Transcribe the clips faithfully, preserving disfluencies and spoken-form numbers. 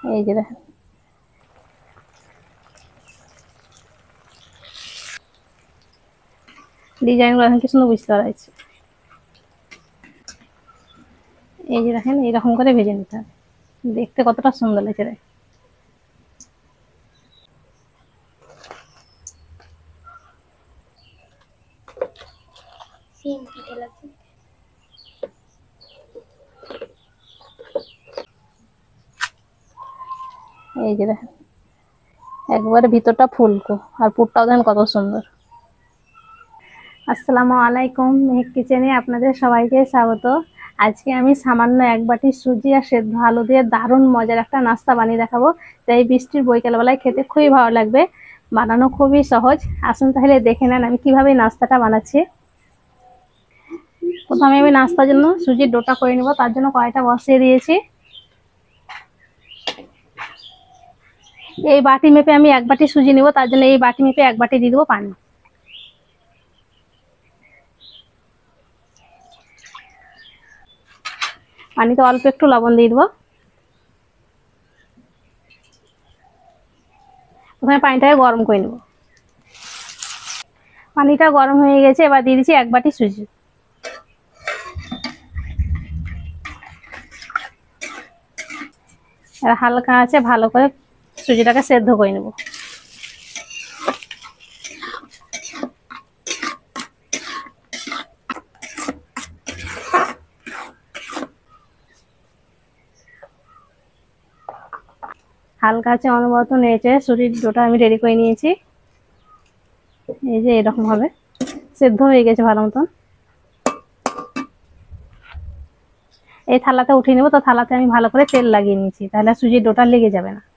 এই যে দেখেন ডিজাইনগুলো এখন কি সুন্দর বুঝতে পারা যাচ্ছে। এই যে দেখেন এইরকম করে ভেজে নিতে হবে, দেখতে কতটা সুন্দর লাগছে। দেখ সিম পিঠে লাগছে। এই যে দেখেন একবারে ভিতরটা ফুলকো আর পুরটাও দেখেন কত সুন্দর। আসসালামু আলাইকুম, মেহেক কিচেনে আপনাদের সবাইকে স্বাগত। আজকে আমি সামান্য এক বাটি সুজি আর সেদ্ধ আলু দিয়ে দারুণ মজার একটা নাস্তা বানিয়ে দেখাবো। তাই এই বৃষ্টির বৈকালবেলায় খেতে খুবই ভালো লাগবে, বানানো খুবই সহজ। আসুন তাহলে দেখে নেন আমি কিভাবে নাস্তাটা বানাচ্ছি। প্রথমে আমি নাস্তার জন্য সুজির ডোটা করে নেব, তার জন্য কড়াইটা বসিয়ে দিয়েছি। এই বাটি মেপে আমি এক বাটি সুজি নেব, তার জন্য এই বাটি মেপে এক বাটি দিয়ে দেবো পানি। পানিতে অল্প একটু লবণ দিয়ে দেবো। প্রথমে পানিটাকে গরম করে নেব। পানিটা গরম হয়ে গেছে, এবার দিয়ে দিচ্ছি এক বাটি সুজি। আর হালকা আছে ভালো করে সুজিটাকে সেদ্ধ করে নেব। হালকা আছে অনবরত নেড়ে সুজির ডোটা আমি রেডি করে নিয়েছি। এই যে এরকম হবে, সেদ্ধ হয়ে গেছে ভালো মতন। এই থালাতে উঠিয়ে নেবো, তো থালাতে আমি ভালো করে তেল লাগিয়ে নিয়েছি, তাহলে সুজির ডোটা লেগে যাবে না।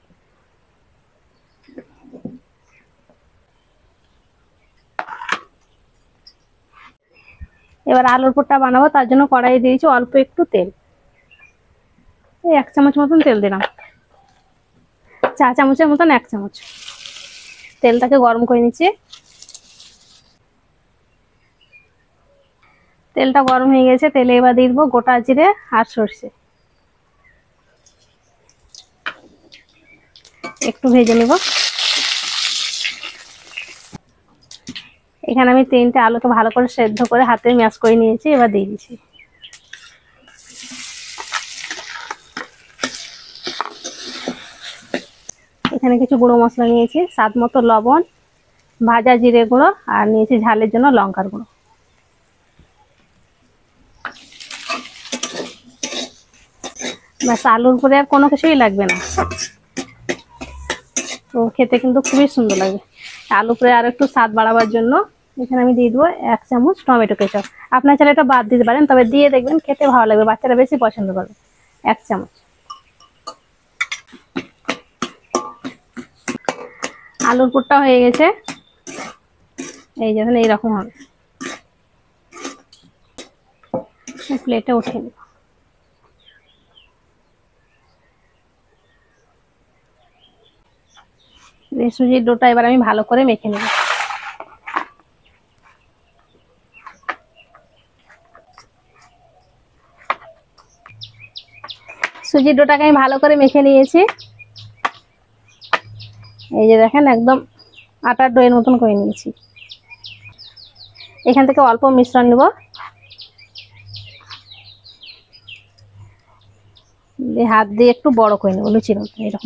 এবার আলুর পুরটা বানাবো, তার জন্য কড়াই দিয়েছি অল্প একটু তেল। এই এক চামচ মতন তেল দিলাম, চা চামচের মতন এক চামচ। তেলটাকে গরম করে নিচ্ছি। তেলটা গরম হয়ে গেছে, তেলে এবার দিয়ে দেবো গোটা জিরে আর সর্ষে, একটু ভেজে নেব। এখানে আমি তিনটে আলুকে ভালো করে সেদ্ধ করে হাতে ম্যাশ করে নিয়েছি, এবার দিয়ে দিচ্ছি। এখানে কিছু গুঁড়ো মশলা নিয়েছি, স্বাদ মতো লবণ, ভাজা জিরে গুঁড়ো, আর নিয়েছি ঝালের জন্য লঙ্কার গুঁড়ো। ব্যাস, আলুর পরে আর কোনো কিছুই লাগবে না, তো খেতে কিন্তু খুবই সুন্দর লাগবে। আলু পরে আর একটু স্বাদ বাড়াবার জন্য এখানে আমি দিয়ে দেবো এক চামচ টমেটো কেচাপ। আপনার চাইলে এটা বাদ দিতে পারেন, তবে দিয়ে দেখবেন খেতে ভালো লাগবে, বাচ্চারা বেশি পছন্দ করবে। এক চামচ। আলুর পুরটা হয়ে গেছে, এই যখন এইরকম হবে প্লেটে উঠিয়ে নেব। সুজির ডোটা এবার আমি ভালো করে মেখে নেব। সুজির ডোটাকে আমি ভালো করে মেখে নিয়েছি। এই যে দেখেন একদম আটার ডোয়ের মতন করে নিয়েছি। এখান থেকে অল্প মিশ্রণ নেব, হাত দিয়ে একটু বড় করে নেবো লুচির মতন এরকম।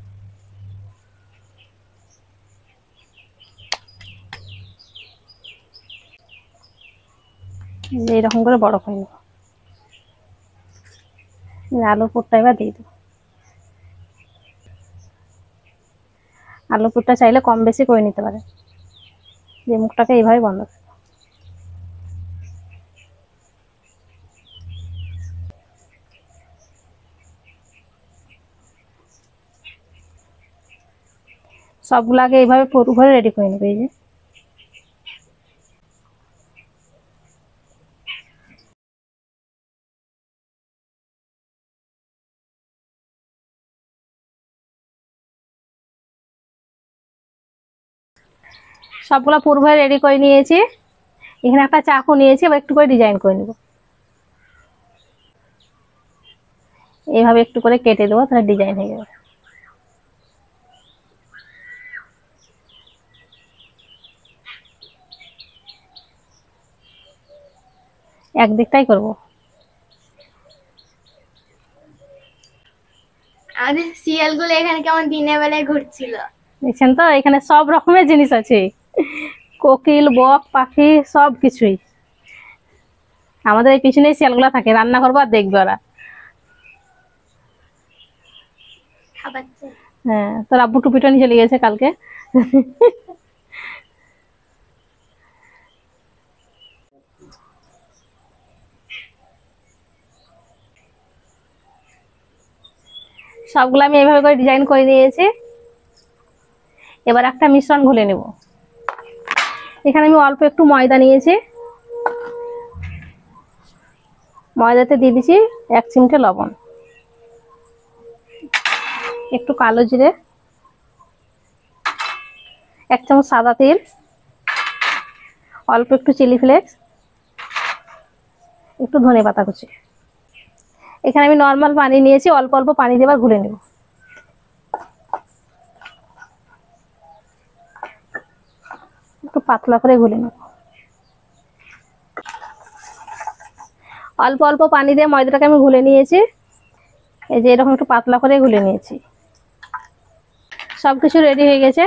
এইরকম করে বড় করে নেব। আলুর পুরটা এবার দিয়ে দেবো। আলুর পুরটা চাইলে কম বেশি করে নিতে পারে, যে মুখটাকে এইভাবে বন্ধ করে। সবগুলো আগে এইভাবে পুরো ভরে রেডি করে নেবে। এই যে সবগুলো পুরো ভরে রেডি করে নিয়েছি। এখানে একটা চাকু নিয়েছি, এবার একটু করে ডিজাইন করে নেব। এইভাবে একটু করে কেটে দেবো, তাহলে ডিজাইন হয়ে যাবে। একদিকটাই করব। আমাদের শিয়ালগুলো এখানে কেমন দিনের বেলায় ঘুরছিল, দেখছেন তো, এখানে সব রকমের জিনিস আছে, কোকিল, বক, পাখি, সব কিছুই। আমাদের এই পিছনেই শিয়ালগুলা থাকে, রান্না করবো আর দেখবে ওরা। খাবাচ্ছে। হ্যাঁ, তোর আব্বু টুপিটা নিয়ে চলে গেছে কালকে। সবগুলো আমি এইভাবে করে ডিজাইন করে নিয়েছি। এবার একটা মিশ্রণ ঘুলে নেব। এখানে আমি অল্প একটু ময়দা নিয়েছি, ময়দাতে দিয়ে দিচ্ছি এক চিমটে লবণ, একটু কালো জিরে, এক চামচ সাদা তেল, অল্প একটু চিলি ফ্লেক্স, একটু ধনে পাতা কুচি। এখানে আমি নর্মাল পানি নিয়েছি, অল্প অল্প পানি দিয়ে ঘুলে নেব। একটু পাতলা করে ঘুলে নেব। অল্প অল্প পানি দিয়ে ময়দাটাকে আমি ঘুলে নিয়েছি। এই যে এরকম একটু পাতলা করে ঘুলে নিয়েছি। সবকিছু রেডি হয়ে গেছে।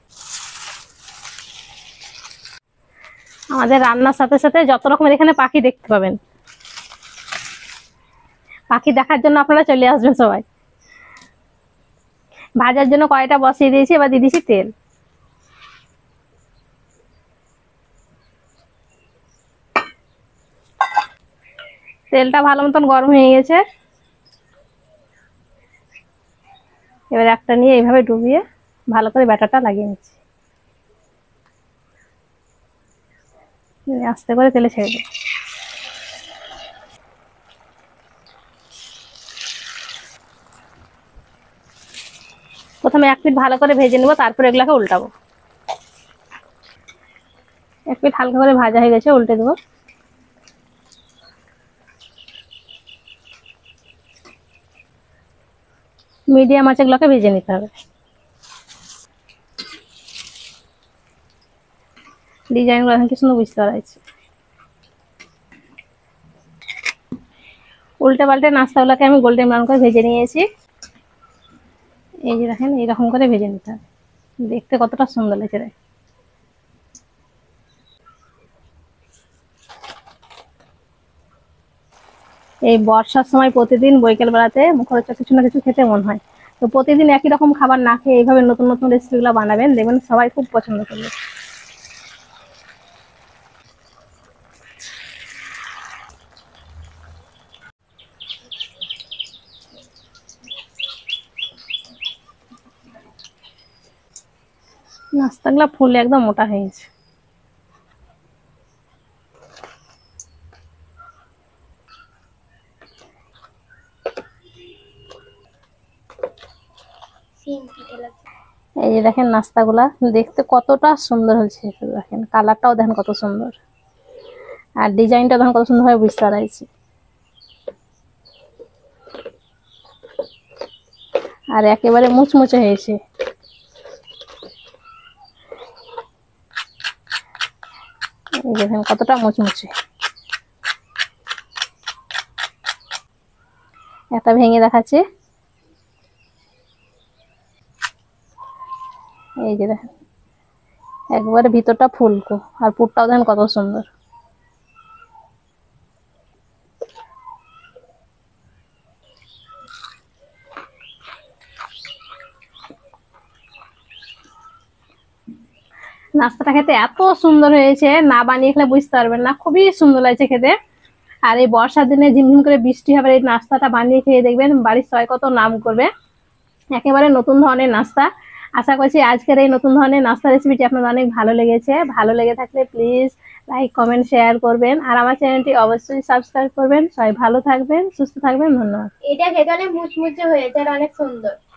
আমাদের রান্নার সাথে সাথে যত রকমের এখানে পাখি দেখতে পাবেন। পাখি দেখার জন্য আপনারা চলে আসবেন সবাই। ভাজার জন্য কয়টা বসিয়ে দিয়েছি, এবার দিয়ে দিয়েছি তেল। তেলটা ভালো মতন গরম হয়ে গেছে। এবার একটা নিয়ে এইভাবে ডুবিয়ে ভালো করে ব্যাটারটা লাগিয়ে নিচ্ছি। আস্তে করে তেলে ছেড়ে দেব। প্রথমে এক পিঠ ভালো করে ভেজে নেবো, তারপর এগুলাকে উল্টাবো। এক পিঠ হালকা করে ভাজা হয়ে গেছে, উল্টে দেবো। মিডিয়াম আঁচে এগুলোকে ভেজে নিতে হবে। ডিজাইনগুলো এখন কি সুন্দর বুঝতে পারছি। উল্টে পাল্টে নাস্তাগুলোকে আমি গোল্ডেন ব্রাউন করে ভেজে নিয়েছি। এই যে দেখেন, এইরকম করে ভেজে নিতে হবে। দেখতে কতটা সুন্দর লাগছে। এই বর্ষার সময় প্রতিদিন বৈকাল বেলাতে মুখরোচক কিছু না কিছু খেতে মন হয়। তো প্রতিদিন একই রকম খাবার না খেয়ে এইভাবে নতুন নতুন রেসিপিগুলো বানাবেন, দেখবেন সবাই খুব পছন্দ করবে। নাস্তাগুলো ফুলে একদম মোটা হয়ে গেছে। এই যে দেখেন নাস্তাগুলা দেখতে কতটা সুন্দর হয়েছে। দেখেন কালারটাও দেখেন কত সুন্দর, আর ডিজাইনটা দেখেন কত সুন্দর ভাবে বুঝতে পারছি। আর একেবারে মুচমুচে হয়েছে। এই দেখেন কতটা মুচমুচে। একটা ভেঙে দেখাচ্ছি। এই যে দেখেন একবারে ভিতরটা ফুলকো, আর পুরটাও দেখেন কত সুন্দর। নাস্তাটা খেতে এত সুন্দর হয়েছে, না বানিয়ে খেলে বুঝতে পারবেন না, খুবই সুন্দর লাগছে খেতে। আর এই বর্ষার দিনে ঝিমঝিম করে বৃষ্টি হবে, এই নাস্তাটা বানিয়ে খেয়ে দেখবেন বাড়ির সবাই কত নাম করবে। একেবারে নতুন ধরনের নাস্তা। আশা করছি আজকের এই নতুন ধরনের নাস্তা রেসিপিটি আপনাদের অনেক ভালো লেগেছে। ভালো লেগে থাকলে প্লিজ লাইক, কমেন্ট, শেয়ার করবেন, আর আমার চ্যানেলটি অবশ্যই সাবস্ক্রাইব করবেন। সবাই ভালো থাকবেন, সুস্থ থাকবেন, ধন্যবাদ। এটা খেতে অনেক মুচমুচে হয়েছে আর অনেক সুন্দর।